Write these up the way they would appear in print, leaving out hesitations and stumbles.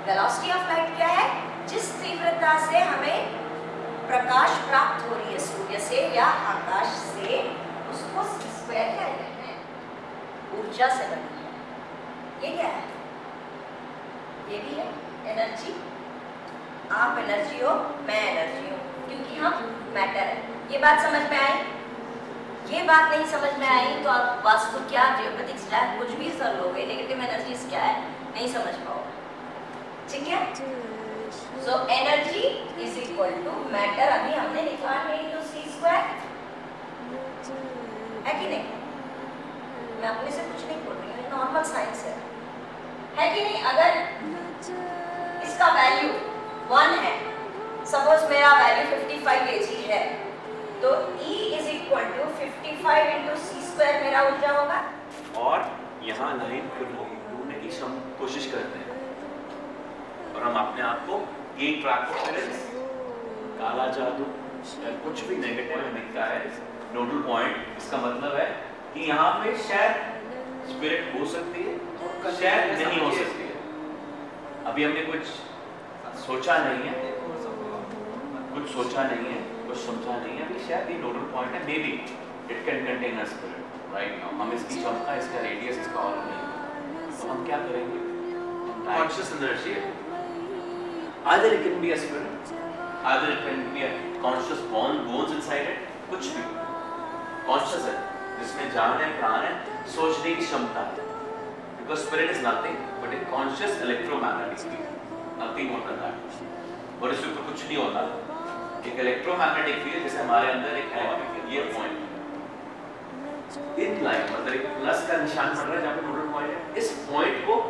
Velocity of light क्या है? जिस तीव्रता से हमें प्रकाश प्राप्त हो रही है सूर्य से या आकाश से, उसको c² क्या है? ऊर्जा से बनी है। ये क्या है? ये भी है एनर्जी। आप एनर्जी हो, मैं एनर्जी हूँ, क्योंकि हम मैटर है। ये बात समझ में आई? ये बात नहीं समझ में आई तो आप वास्तु क्या, जियोपैथिक स्लैब कुछ भी कर लोगे, नेगेटिव एनर्जीज क्या है नहीं समझ पाओगे। ठीक है? So energy is equal to matter, अभी हमने लिखा है इंटू c² है कि नहीं? मैं अपने से कुछ नहीं बोल रही हूँ, नॉर्मल साइंस है कि नहीं? अगर इसका वैल्यू 1 है, सपोज मेरा वैल्यू 55 kg है, तो E is equal to 55 into c² मेरा ऊर्जा होगा। और यहाँ लाइन को ढूंढने की हम कोशिश करते हैं और हम अपने आप को ये ट्रैक करते हैं। काला जादू या कुछ भी नेगेटिव में दिखता है नोडल पॉइंट, इसका मतलब है कि यहाँ पे शायद स्पिरिट हो सकती है, शायद नहीं हो सकती है। अभी हमने कुछ सोचा नहीं है, कुछ समझा नहीं है कि शायद ये नोडल पॉइंट है, maybe it can contain a spirit right now. हम इसकी क्षमता, इसका रेडियस, इसका और नहीं, तो हम क्या करेंगे? कॉन्शियस एनर्जी है, either it can be a spirit, either it can be a conscious bones inside it, कुछ भी कॉन्शियस है जिसमें जान है, प्राण है, सोचने की क्षमता है। Because spirit is nothing but a conscious electromagnetic field, nothing more than that। और इसके ऊपर कुछ नहीं होता, एक इलेक्ट्रोमैग्नेटिक फील्ड जैसे हमारे अंदर एक है, ये पॉइंट इन लाइन मतलब एक प्लस का निशान बन रहा है जहाँ पे नोडल पॉइंट है। इस पॉइंट को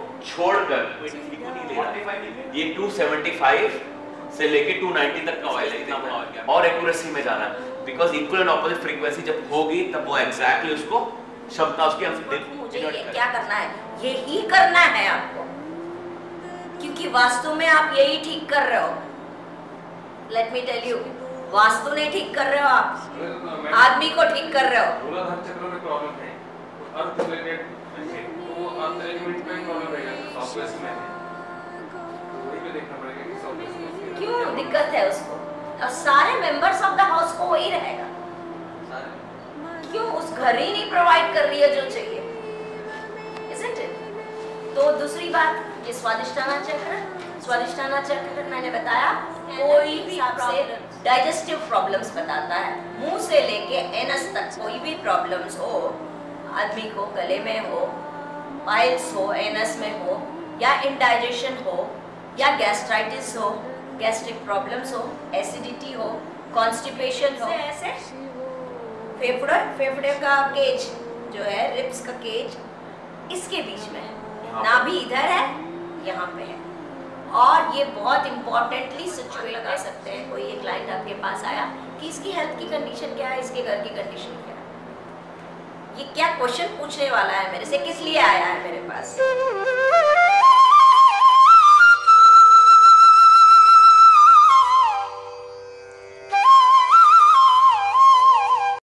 छोड़कर ये 275 से लेके 290 तक का ऑयल है और एक्यूरेसी में जाना है, because equal and opposite frequency जब होगी तब वो एग्जैक्टली उसको क्षमता उसकी हम मुझे ये क्या करना है? यही करना है आपको, क्योंकि वास्तु में आप यही ठीक कर रहे हो। Let me tell you, vastu नहीं ठीक कर रहे हो आप, आदमी को ठीक कर रहे हो। मूलाधार चक्र में प्रॉब्लम है, अर्थ रिलेटेड तो अर्थ एलिमेंट में प्रॉब्लम रहेगा, सॉफ्टवेयर में है, वही पे देखना पड़ेगा कि सॉफ्टवेयर में क्यों दिक्कत है उसको, और सारे मेंबर्स ऑफ द हाउस को वही रहेगा। क्यों उस घर ही नहीं प्रोवाइड कर रही है जो चाहिए, isn't it? तो दूसरी बात, ये स्वादिष्टाना चक्र मैंने बताया कोई भी आपसे डाइजेस्टिव प्रॉब्लम्स बताता है, मुंह से लेके एनस तक कोई भी प्रॉब्लम्स हो, आदमी को गले में हो, पाइल्स हो, एनस में हो, या इंडाइजेशन हो, या गैस्ट्राइटिस हो, गैस्ट्रिक प्रॉब्लम्स हो, एसिडिटी हो, कॉन्स्टिपेशन हो, ऐसे फेफड़े का केज जो है, रिब्स का केज, इसके बीच में है, नाभि इधर है, यहाँ पे है। और ये बहुत इंपॉर्टेंटली सिचुएट कर सकते हैं, कोई एक क्लाइंट आपके पास आया कि इसकी हेल्थ की कंडीशन क्या है, इसके घर की कंडीशन क्या है, ये क्या क्वेश्चन पूछने वाला है मेरे से, किस लिए आया है मेरे पास?